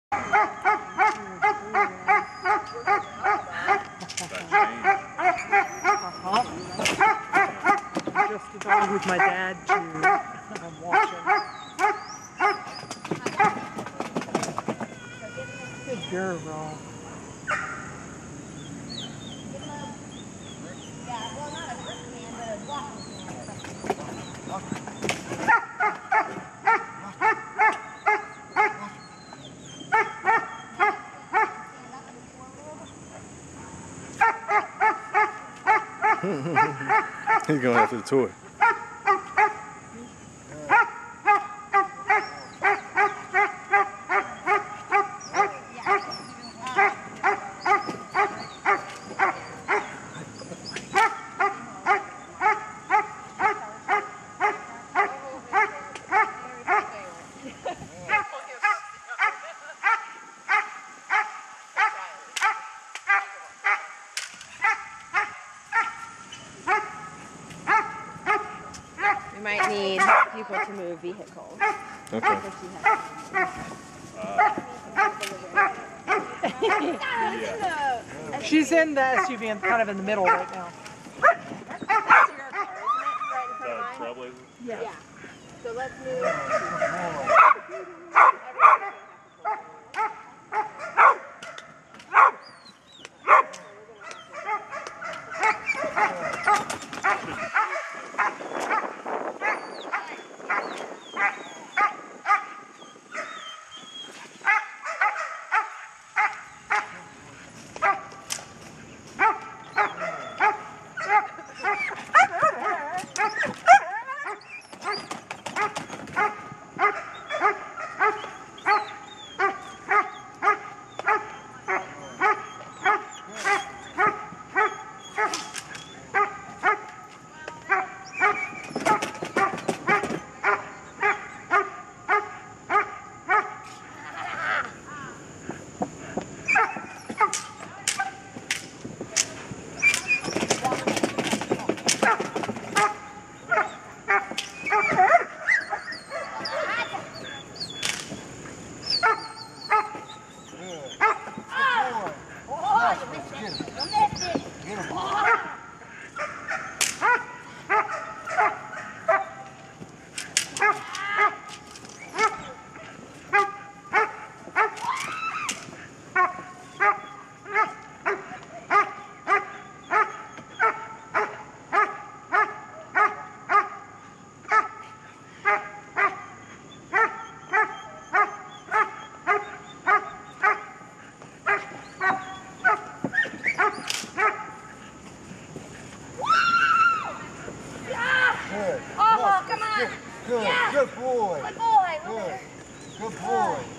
Just a dog with my dad too. I'm watching. Good girl. Yeah, well, not a brick man, but a walking man. He's going after the toy. We might need people to move vehicles. Okay. She's in the SUV and kind of in the middle right now. That's your car, isn't it? Right in front of mine? Trailblazer? Yeah. So let's move. Good. Oh, come on. Good. Yeah. Good boy. Good boy. Good. Good boy.